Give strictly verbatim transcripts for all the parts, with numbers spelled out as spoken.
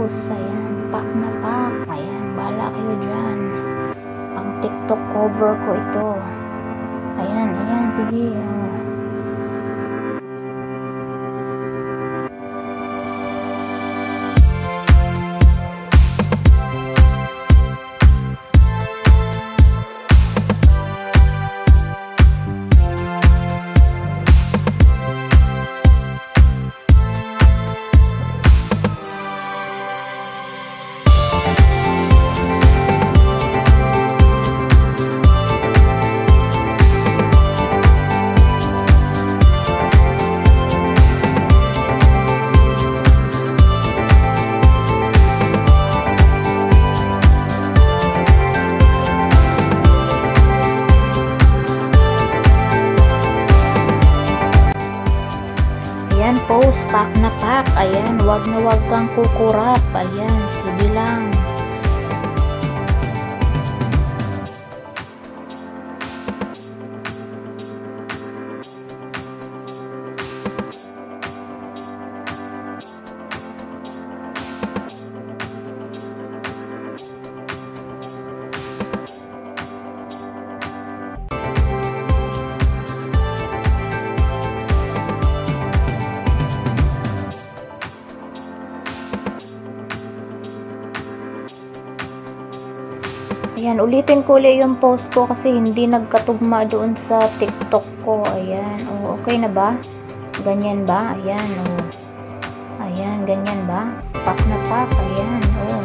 post. Ayan, pack na pack. Ayan, bahala kayo dyan. Pang TikTok cover ko ito. Ayan, ayan, sige. Oh. Ayan, post, pack na pack. Ayan, wag na wag kang kukurap. Ayan, sige lang. Ayan, ulitin ko ulit yung post ko kasi hindi nagkatugma doon sa TikTok ko. Ayan, oh, okay na ba? Ganyan ba? Ayan, oh. Ayan, ganyan ba? Pack na pack, ayan, oh.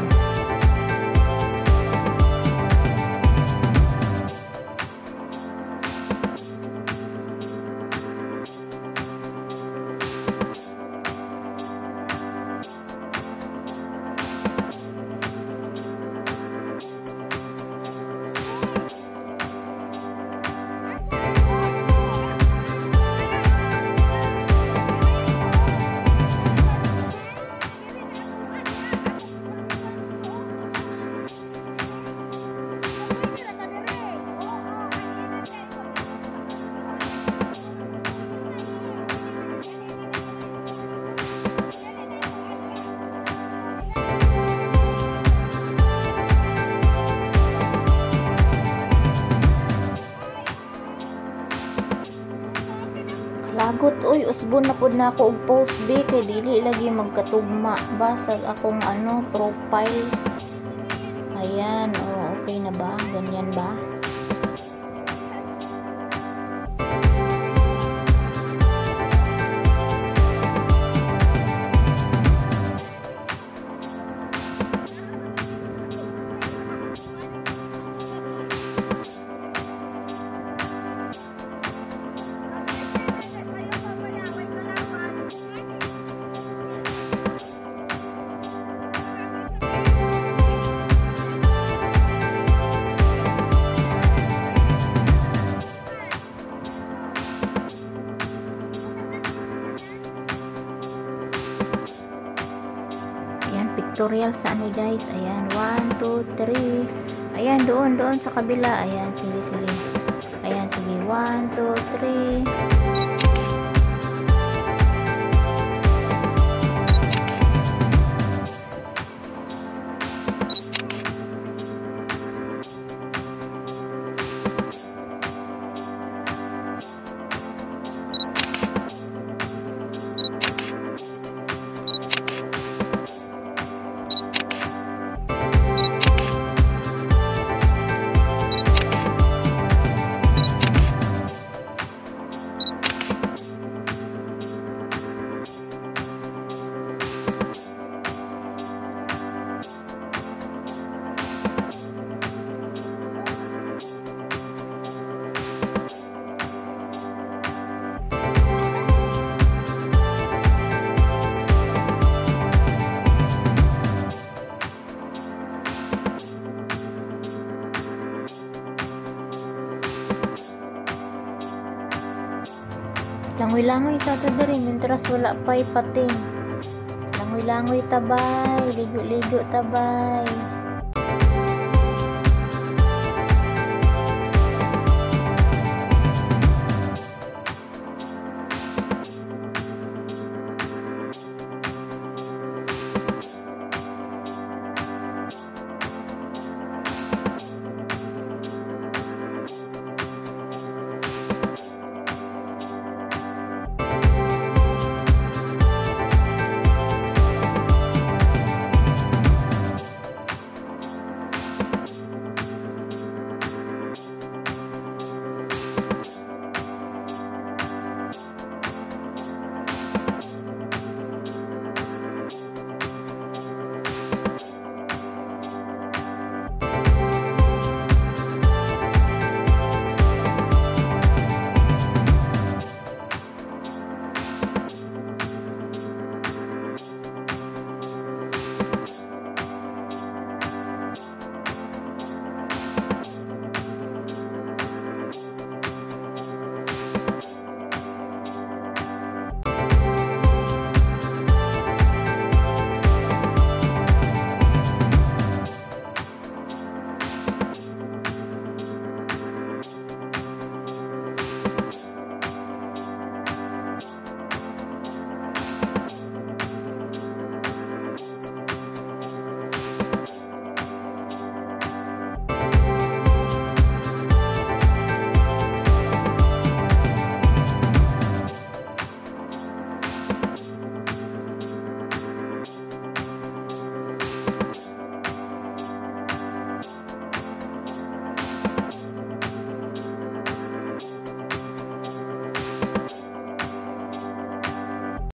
Lagot, oy, usbon na pod na ako og post be kay dili lagi magkatugma ba sa akong ano profile. Ayan, oh, okay na ba? Ganyan ba? Tutorial sa ano guys. Ayan, one, two, three. Ayan, doon, doon sa kabila. Ayan, sige, sige. Ayan, sige, one, two, three. Langoy-langoy sa tadari, mintras wala pa'y pating. Langoy-langoy tabay, ligo-ligo tabay.